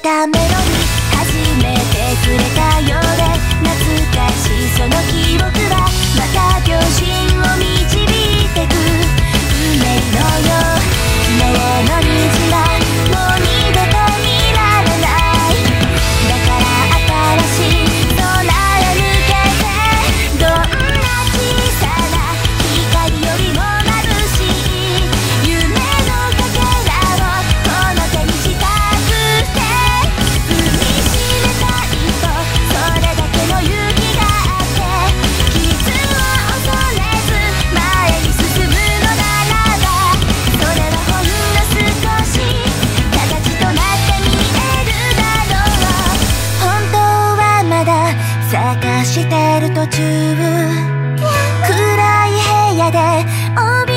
たメロディ始めてくれたようで懐かしいその記憶がまた秒針を導いてく運命のよう昨日の虹はもう二度と見られないだから新しい空へ向けてどんな小さな光よりも眩しい夢のかけらをこの手にしたくて踏みしめたいとそれだけの勇気があって傷を恐れず前に進むのならばそれはほんの少し形となって見えるだろう本当はまだ探してる途中暗い部屋で